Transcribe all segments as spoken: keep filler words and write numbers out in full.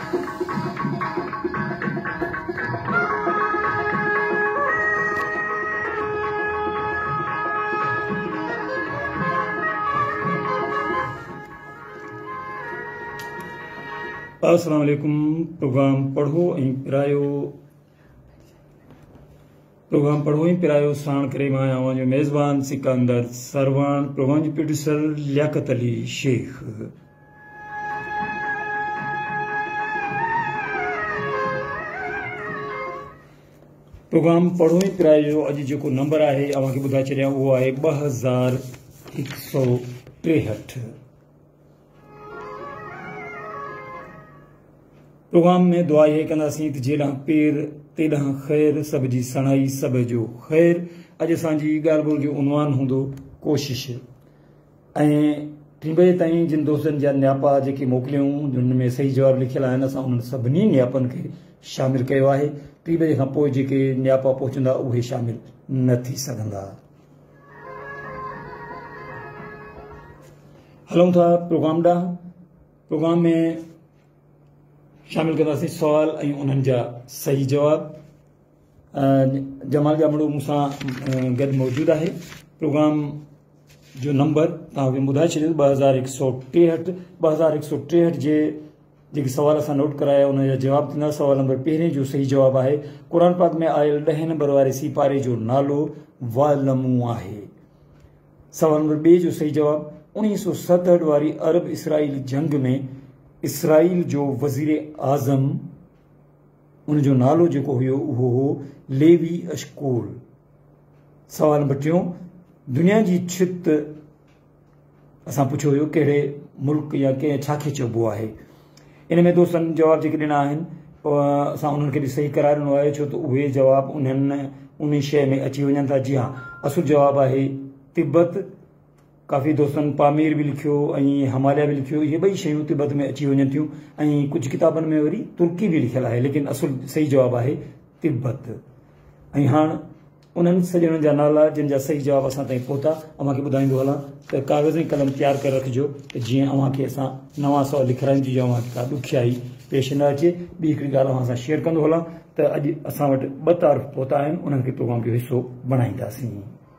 अस्सलाम वालेकुम। प्रोग्राम पढ़ो ऐं पिरायो प्रोग्राम पढ़ो ऐं पिरायो साण करे मां आहियां जो मेज़बान सिकंदर सरवान। प्रोग्राम जी प्रोड्यूसर लियाकत अली शेख। प्रोग्राम पढ़ो ऐं पिरायो जो अॼु जेको नंबर आहे अव्हांखे ॿुधाए छॾियां उहो आहे ॿ हज़ार हिकु सौ टेहठि। प्रोग्राम में दुआ ये कंदासीं त जेॾां पेर तेॾां ख़ैर, सब जी सणाई सब जो ख़ैर। अॼु असांजी ॻाल्हि ॿोल जो उनवान हूंदो कोशिश। ऐं टीं बजे ताईं जिन दोस्तनि जा नियापा जेके मोकिलियूं जिन में सही जवाब लिखियल आहिनि असां उन्हनि सभिनी नियापनि खे शामिल कयो आहे। टीं बजे खां पोइ जेके नियापा पहुचंदा उहे शामिल न थी सघंदा। हलूं था प्रोग्राम ॾांहुं। प्रोग्राम में शामिल कंदासीं सवाल ऐं उन्हनि जा सही जवाब। जमाल जामड़ो मूंसां गॾु मौजूदु आहे। प्रोग्राम जो नंबर तव्हांखे ॿुधाए छॾियो ॿ हज़ार हिकु सौ टेहठि। ॿ हज़ार हिकु सौ टेहठि जे जेके सवाल असां नोट कराया उन जा जवाब थींदा। सवाल नंबर पहिरें जो सही जवाब आहे क़ुर पाक में आयल ॾहें नंबर वारे सिपारे जो नालो वालमू आहे। सवाल नंबर ॿिए जो सही जवाब उणिवीह सौ सतहठि वारी अरब इसराइल जंग में इसराइल जो वज़ीर आज़म उन जो नालो जेको हुयो उहो हो लेवी अशकोल। सवाल नंबर टियों दुनिया जी छित असां पुछियो हुयो कहिड़े मुल्क या कंहिं छाखे चइबो आहे। इन में दोस्तनि जवाब जेके ॾिना आहिनि असां उन्हनि खे बि सही कराए ॾिनो आहे छो त उहे जवाब उन्हनि उन शइ में अची वञनि था। जी हाँ, असुल जवाब आहे तिब्बत। काफ़ी दोस्तनि पामीर भी लिखियो ऐं हिमालय भी लिखियो। ये ॿई शयूं तिब्बत में अची वञनि थियूं ऐं कुझु किताबनि में वरी तुर्की भी लिखियल आहे, लेकिन असुल सही जवाब आहे तिब्बत। ऐं हाणे उन्हनि सॼणनि जा नाला जिन जा सही जवाब असां ताईं पहुता अव्हांखे ॿुधाईंदो हलां त कागज़ ऐं कलम तयारु करे रखिजो त जीअं अव्हांखे असां नवां सवाल लिखाइण जी अव्हांखे का ॾुखियाई पेश न अचे। ॿी हिकिड़ी ॻाल्हि अव्हां सां शेयर कंदो हलां त अॼु असां वटि ॿ तारीफ़ पहुता आहिनि, उन्हनि खे प्रोग्राम जो हिसो बणाईंदासीं।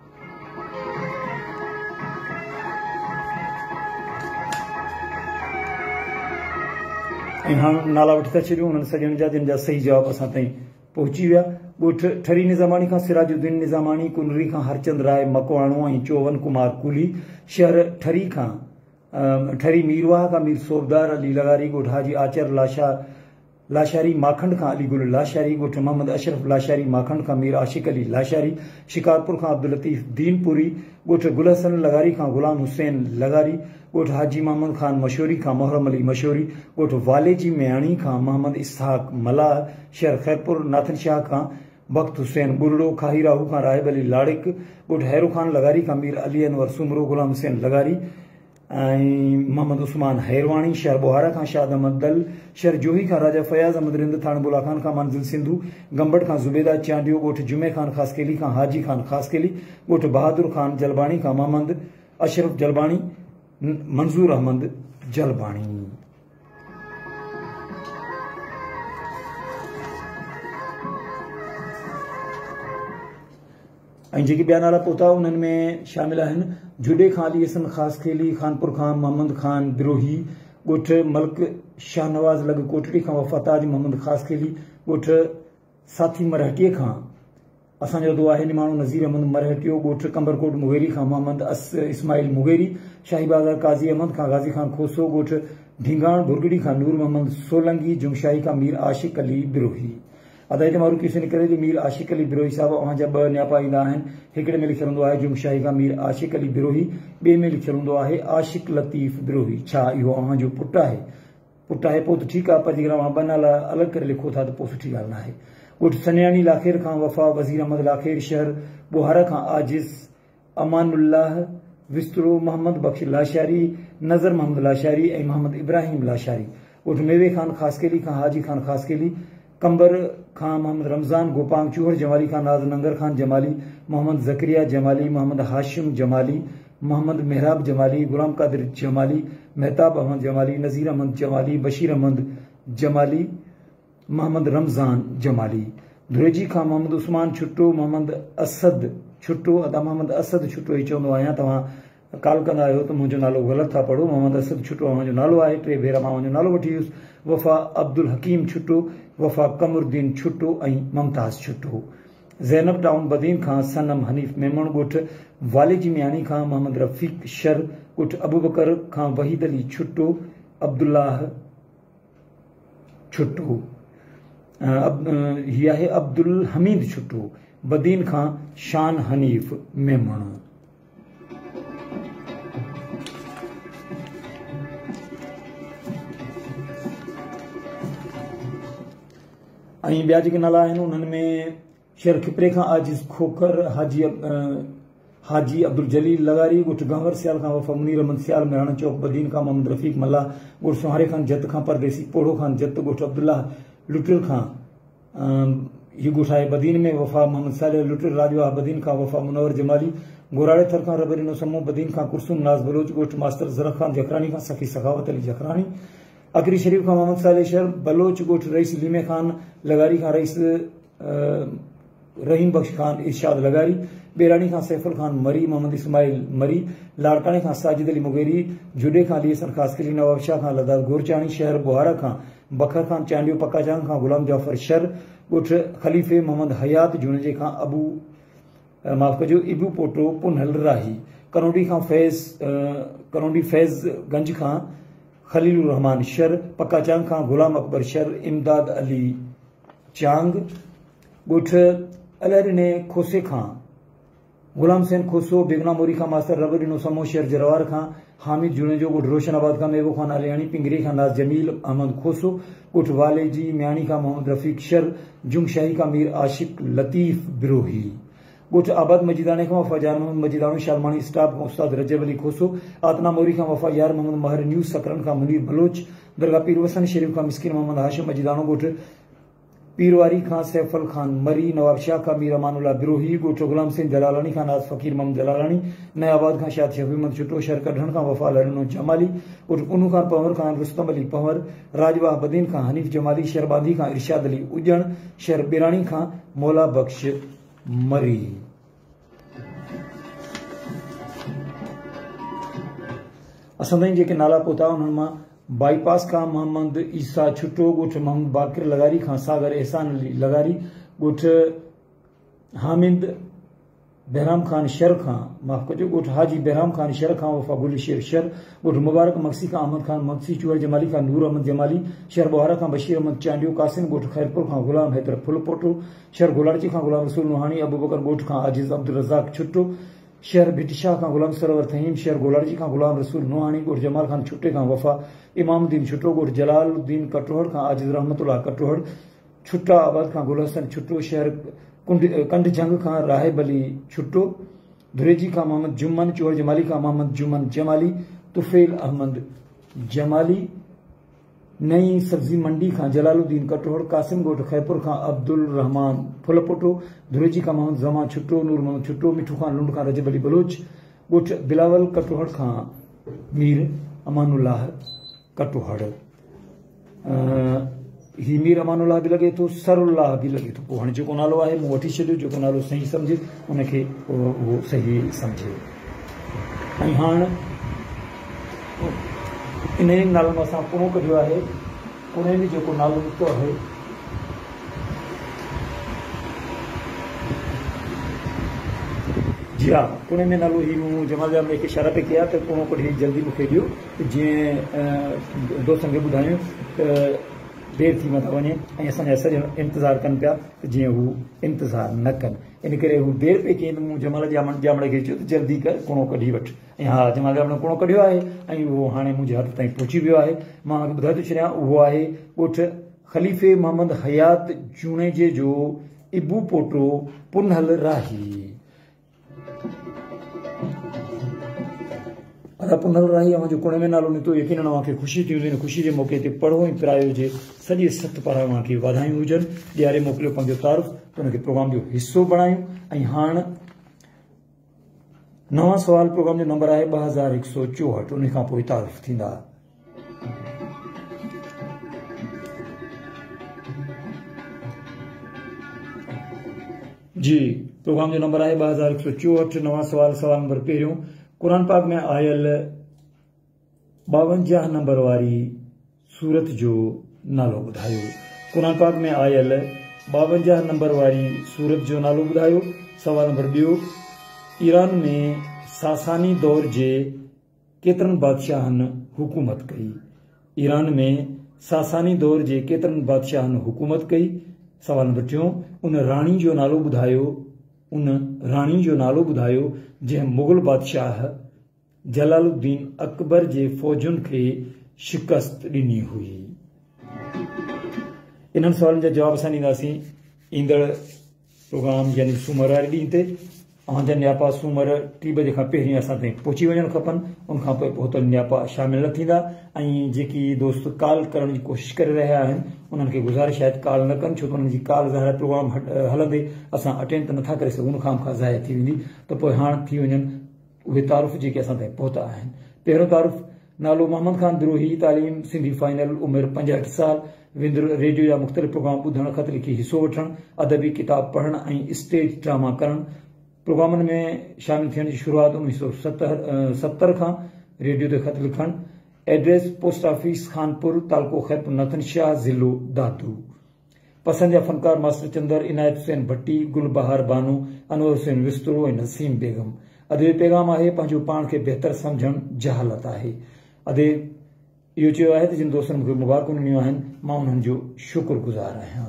ऐं हाणे नाला वठी था छॾियूं उन्हनि सॼणनि जा जिन जा सही जवाब असां ताईं पहुची विया। ॻोठ ठरी निज़ामानी खां सिराजुद्दीन निज़ामानी, कुनरी खां हरचंद राय मकवाणो ऐं चोवन कुमार कुली। शहर ठरी खां ठरी मीरवाह खां मीर सोबदार अली लगारी। ॻोठ हाजी आचर लाशा लाशारी माखंड खां अली गुल लाशारी। ॻोठ मोहम्मद अशरफ लाशारी माखंड खां मीर आशिक अली लाशारी। शिकारपुर खां अब्दुल लतीफ़ दीनपुरी। ॻोठ गुल हसन लगारी खां गुलाम हुसैन लगारी। ॻोठ हाजी मोहम्मद खान मशहूरी खां मोहरम अली मशहूरी। ॻोठ वाले जी म्याणी खां मोहम्मद इसहाक मलाह। शहर खैरपुर नाथन शाह खां बख्त हुसैन बुरड़ो। खाही राहू खां राहिब अली लाड़िक। ॻोठ हैरू खान लगारी खां मीर अली अनवर सुमरो गुलाम हुसैन लगारी ऐं मोहम्मद उस्मान हैरवाणी। शहर बुहारा खां शाद अहमद दल। शहर जोही खां राजा फयाज़ अहमद रिंद। थाणबुला खान खां मंजिल सिंधु। गंबड़ खां ज़ुबैदा चांडियो। ॻोठ जुमे खान खासकेली खां हाजी खान खासकेली। ॻोठ बहादुर खान जलबाणी खां मोहम्मद अशरफ जलबाणी। मंजूर अहमद जलबाणी। ऐं जेके ॿिया नाला पहुता उन्हनि में शामिल आहिनि जुडे खां अली हसन खासकेली। खानपुर खां मोहम्मद खान बिरोही। ॻोठ मलिक शाहनवाज़ लग कोटड़ी खां वफ़ाताज मोहम्मद खासकेली। ॻोठ साथी मरहटीअ खां असांजो दो आहे माण्हू नज़ीर अहमद मरहटियो। ॻोठ कंबरकोट मुगेरी खां मोहम्मद अस इस्माइल मुगेरी। शाही बाज़ार काज़ी अहमद खां गाज़ी खान खोसो। ॻोठ ढींगाण भुरगड़ी खां नूर मोहम्मद सोलंगी। जुमशाही खां मीर आशिक अली बिरोही। अदायत मारूफ़ किसे निकिरे थी मीर आशिक अली बिरोही साहब अव्हां जा ॿ नियापा ईंदा आहिनि। हिकिड़े में लिखियल हूंदो आहे जुमशाही खां मीर आशिक अली बिरोही। ॿिए में लिखियल हूंदो आहे आशिक लतीफ़ बिरोही। छा इहो अव्हां जो पुटु आहे? पुटु आहे पोइ त ठीकु आहे, पर जेकर अव्हां ॿ नाला अलॻि करे लिखो था त पोइ सुठी ॻाल्हि न आहे। ॻोठ सन्याणी लाखेर खां वफ़ा वज़ीर अहमद लाखेर। शहर बुहारा खां आजिज़ अमानुल्लाह विस्तरो। मोहम्मद बख्श लाशारी। नज़र मोहम्मद लाशारी ऐं मोहम्मद इब्राहिम लाशारी। ॻोठ मेवे खान खासकेली खां हाजी खान खासकेली। कंबर खां मोहम्मद रमज़ान गोपांग। चूहर जमाली खां नाज नंगर खान जमाली। मोहम्मद ज़करिया जमाली। मोहम्मद हाशिम जमाली। मोहम्मद मेहराब जमाली। गुलाम कादिर जमाली। मेहताब अहमद जमाली। नज़ीर अहमद जमाली। बशीर अहमद जमाली, मोहम्मद रमज़ान जमाली। धुरेजी खां मोहम्मद उस्मान छुट्टो, मोहम्मद असद छुट्टो। अदा मोहम्मद असद छुट्टो ही चवंदो आहियां, तव्हां कॉल कंदा आहियो त मुंहिंजो नालो ग़लति था पढ़ो। मोहम्मद असद छुट्टो मुंहिंजो नालो आहे। टे भेरा मां मुंहिंजो नालो वठी वियुसि। वफ़ा अब्दुल हकीम छुट्टो, वफ़ा कमरुद्दीन छुट्टो ऐं मुमताज़ छुट्टो। ज़ैनब टाउन बदीन खां सनम हनीफ़ मेमण ॻोठ वालिजी मियानी खां मोहम्मद रफ़ीक शर ॻोठ अबूबकर खां वहीद अली छुट्टो, अब्दुल्लाह छुट्टो। हीअ आहे अब्दुल हमीद छुट्टो बदीन खां शान हनीफ़ मेमण। ऐं ॿिया जेके नाला आहिनि उन्हनि में शेर खिपरे खां आजिज़ खोखर, हाजी हाजी अब्दुल जलील लगारी ॻोठ गंवर सियाल खां वफ़ा मुनीर अहमद सियाल मेहण चौक बदीन खां मोहम्मद रफ़ीक मल्ला ॻोठ सुहारे खान जत खां परदेसी पोड़ो खान जत ॻोठ अब्दुल्लाह लुटिल खां हीअ ॻोठ आहे बदीन में। वफ़ा मोहम्मद सालिह लुटिल राजवाह बदीन खां वफ़ा मुनवर जमाली गोराड़े थर खां रबरीनो समूह बदीन खां कुरसुम नाज़ बलोच ॻोठ मास्टर ज़रख खान जखरानी खां सखी सखावत अली जखरानी। अकरी शरीफ खां मोहम्मद सालिह शर बलोच ॻोठ रईस लीमे खान लगारी खां रईस रहीम बख्श खान इरशाद लगारी। बेरानी खां सैफुल खान मरी, मोहम्मद इस्माइल मरी। लाड़काने खां साजिद अली मुगेरी, जुडे खां लियसन खासकली, नवाब शाह खां लदाद गोरचाणी, शहर बुहारा खां बखर खान चांडियो, पक्का चांग खां गुलाम जाफर शर ॻोठ खलीफ़े मोहम्मद हयात जुणजे खां अबू माफ़ कजो इबू पोटो पुनहल राही। कनौडी खां फैज़ कनौडी फैज़ गंज खां खलीलुर रहमान शर, पक्का चांग खां गुलाम अकबर शर, इमदाद अली चांग ॻोठ अलहरिने खोसे खां गुलाम हुसैन खोसो। बेगना मोरी खां मास्टर रबरीनो समो शहर जरवार खां हामिद जुणेजो ॻोठ रोशनाबाद खां मेबो खान अलियाणी, पिंगरी खां नाज जमील अहमद खोसो ॻोठ वाले जी म्याणी खां मोहम्मद रफ़ीक शर, जुंगशाही खां मीर आशिक लतीफ़ बिरोही ॻोठ आबाद मजीदाने खां वफ़ा जान मोहम्मद मजीदानो शालमानी स्टाफ खां उस्ताद रजब अली खोसो। आतना मोरी खां वफ़ा यार मोहम्मद महर न्यूज़ सकरन खां मुनीर बलोच। दरगाह पीर वसन शरीफ खां मिस्किन मोहम्मद हाशिम मजीदानो ॻोठ पीरवारी खां सैफल खान मरी, नवाब शाह खां मीर अमानुल्लाह बिरोही ॻोठ गुलाम हुसैन जलालानी खां नाज फ़कीर मोहम्मद जलालानी। नयाबाद खां शाद शफी अहमद छुट्टो, शहर कढण खां वफ़ा लड़नो जमाली ॻोठ कुनू खान पंवर खां रुस्तम अली पंवर। राजवाह बदीन खां हनीफ़ जमाली, शहर बांदी खां इरशाद अली उजण, शहर बिरानी खां मौला बख्श मरी। असां ताईं जेके नाला पहुता उन्हनि मां बाईपास खां मोहम्मद ईसा छुट्टो ॻोठ मोहम्मद बाकिर लगारी खां सागर एहसान अली लगारी ॻोठ हामिद बहराम खान शर खां माफ़ कजो ॻोठ हाजी बहराम खान शर खां वफ़ा गुल शेर शर ॻोठ मुबारक मक्सी खां अहमद खान मक्सी, चूहर जमाली खां नूर अहमद जमाली, शहर बुहारा खां बशीर अहमद चांडियो कासिम ॻोठ खैरपुर खां गुलाम हैदर फुल पोटो, शहर गोलारची खां गुलाम रसूल नुहानी अबूबकर ॻोठ खां आजिज़ अब्दुल रज़ाक छुट्टो, शहर भिटशाह खां गुलाम सरवर तहीम, शहर गोलारजी खां गुलाम रसूल नुहानी ॻोठ जमाल खान छुट्टे खां वफ़ा इमामुद्दीन छुट्टो ॻोठ जलालुद्दीन कटोहड़ खां आजिज़ रहमतुल्लाह कटोहड़, छुट्टा आबाद खां गुल हसन छुट्टो, शहर कंड जंग खां राहिब अली छुट्टो, धुरेजी खां मोहम्मद जुम्मन, चूहर जमाली खां मोहम्मद जुम्मन जमाली, तुफेल अहमद जमाली। नई सब्जी मंडी खां जलालुद्दीन कटोहड़, कासिम ॻोठ खैपुर खां अब्दुल रहमान फुलपोटो, धुरेजी खां मोहम्मद जमा छुट्टो, नूर मोहम्मद छुट्टो, मिठू खान लुंड खां रजब अली बलोच ॻोठ बिलावल कटोहड़ खां मीर अमानुल्लाह कटोहड़। ही मीर अमानुल्लाह बि लॻे थो, सरुल्लाह बि लॻे थो, पोइ हाणे जेको नालो आहे मूं वठी छॾियो, जेको नालो सही सम्झे उनखे उहो सही सम्झे। ऐं हाणे इन ई नाले में असां पुणे कढियो आहे। पुणे में जेको नालो निकितो आहे जी हाँ, पुणे में नालो ही मूं जमाल जाम एक इशारा पे किया तो पुणे कढी जल्दी मूंखे ॾियो जीअं दोस्तनि खे ॿुधायूं त देर थी मथां वञे ऐं असांजा सॼा इंतज़ारु कनि पिया त जीअं हू इंतज़ारु न कनि। इन करे हू देर पई कई त मूं जमाल जामण जामण खे चयो त जल्दी कर कुणो कढी वठि। ऐं हा, जमाल जामण कुणो कढियो आहे ऐं उहो हाणे मुंहिंजे हथ ताईं पहुची वियो आहे। मां ॿुधाए थो छॾियां, उहो आहे ॻोठ खलीफ़े मोहम्मद हयात जूणेजे जो इबू पोटो पुनहल राही। अदा पुनहल राही अवां जो कुणे में नालो निकितो, यकीनन अव्हांखे ख़ुशी थी हूंदी। ख़ुशी जे मौक़े ते पढ़ो ऐं पिरायो हुजे। सॼे सत पारां अव्हांखे वाधायूं हुजनि। ॾियारे मोकिलियो पंहिंजो तारुफ़, त हुनखे प्रोग्राम जो हिसो बणायूं। ऐं हाणे नवां सुवाल प्रोग्राम जो नंबर आहे ॿ हज़ार हिकु सौ चोहठि। उन खां पोइ तारुफ़ थींदा। जी प्रोग्राम जो नंबर आहे ॿ हज़ार हिकु सौ चौहठि। नवां सवाल सवाल नंबर पहिरियों, क़ुर पाक में आयल ॿावंजाह नंबर वारी सूरत जो नालो ॿुधायो। क़ुर पाक में आयल ॿावंजाह नंबर वारी सूरत जो नालो ॿुधायो। सवाल नंबर ॿियो, ईरान में सासानी दौर जे केतिरनि बादशाहनि हुकूमत कई। ईरान में सासानी दौर जे केतिरनि बादशाहनि हुकूमत कई। सवाल नंबर टियों, उन राणी जो नालो ॿुधायो उन राणी जो नालो ॿुधायो जंहिं मुग़ल बादशाह जलालुद्दीन अकबर जे फ़ौजुनि खे शिकस्त ॾिनी हुई। इन्हनि सवालनि जा जवाब असां ॾींदासीं ईंदड़ प्रोग्राम यानी सूमर वारे ॾींहं ते। अव्हांजा नियापा सूमर टी बजे खां पहिरीं असां ताईं पहुची वञणु खपनि। उनखां पोइ पहुतल नियापा शामिल न थींदा। ऐं जेकी दोस्त कॉल करण जी कोशिशि करे रहिया आहिनि उन्हनि खे गुज़ारिश आहे कॉल न कनि, छो त उन्हनि जी कॉल ज़ाहिर प्रोग्राम हलंदे असां अटेंड त नथा करे सघूं, खां खां ज़ाया थी वेंदी। त पोइ हाणे थी वञनि उहे तारुफ़ जेके असां ताईं पहुता आहिनि। पहिरियों तारुफ़, नालो मोहम्मद ख़ान द्रोही, तालीम सिंधी फाइनल, उमिरि पंजहठि साल, विंदुर रेडियो जा मुख़्तलिफ़ प्रोग्राम ॿुधणु, ख़त लिखी हिसो वठणु, अदबी किताब पढ़णु ऐं स्टेज ड्रामा करणु। प्रोग्रामनि में शामिल थियण जी शुरूआति उणिवीह सौ सतरि सतरि खां। रेडियो ते ख़त लिखणु। एड्रेस पोस्ट ऑफिस खानपुर, तालको खैप नथन शाह, ज़िलो दादू। पसंद जा फनकार मास्टर चंदर, इनायत हुसैन भट्टी, गुलबहार बानो, अनवर हुसैन विस्तरो ऐं नसीम बेगम। अदे पैगाम आहे पंहिंजो पाण खे बहितर सम्झणु जहालत आहे। अदे इहो चयो आहे त जिन दोस्तनि मूंखे मुबारकूं ॾिनियूं आहिनि मां उन्हनि जो शुक्रगुज़ार आहियां।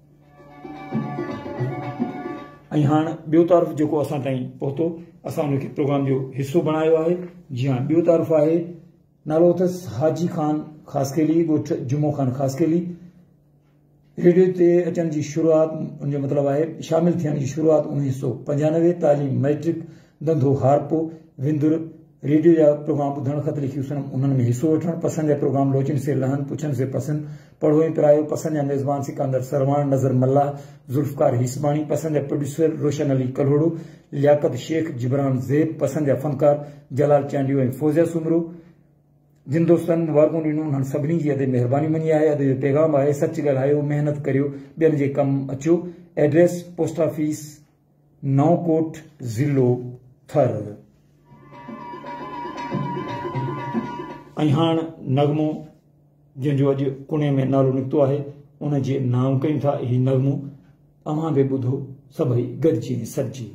ऐं हाणे ॿियो तारुफ़ जेको असां ताईं पहुतो, असां उनखे प्रोग्राम जो हिसो बणायो आहे। जी हाँ, ॿियो तारुफ़ आहे, नालो अथसि हाजी खान ख़ासकेली, ॻोठ जुमो खान ख़ासकेली। रेडियो ते अचण जी शुरूआति, उनजो मतिलबु आहे शामिल थियण जी शुरूआति उणिवीह सौ पंजानवे। तालीम मैट्रिक, धंधो हारपो, विंदुर रेडियो जा प्रोग्राम ॿुधणु, ख़त लिखी उन्हनि में हिसो वठणु। पसंद जा प्रोग्राम लोचन से लहन, पुछन से पसंद, पढ़ो ऐं पिरायो। पसंद जा मेज़बान सिकंदर सरवान, नज़र मल्लाह, जुल्फ़कार हिसबाणी। पसंद जा प्रोड्यूसर रोशन अली कल्होड़ो, लियाकत शेख, जिबरान ज़ेब। पसंद जा फनकार जलाल चांडियो ऐं फौज़िया सुमरो। जिन दोस्तनि मुबारकूं ॾिनियूं उन्हनि सभिनी जी अदे महिरबानी मञी आहे। अदे जो पैगाम आहे, सच ॻाल्हायो, महिनत करियो, ॿियनि जे कमु अचो। एड्रेस पोस्ट ऑफिस नौकोट, ज़िलो थर। ऐं हाणे नगमो जंहिंजो अॼु कुणे में नालो निकितो आहे उन जे नाम कयूं था ही नगमो। अव्हां बि ॿुधो सभई गॾिजी सॾिजी।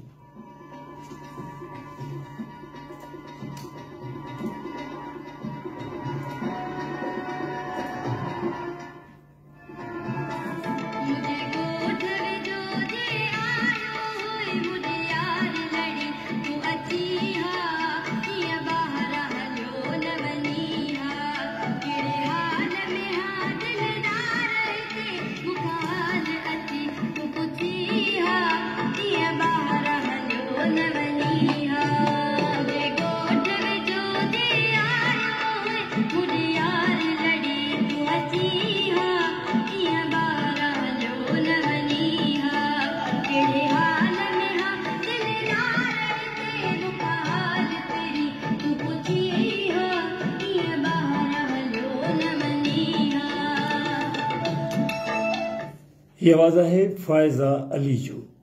ये आवाज़ है फायजा अली जो।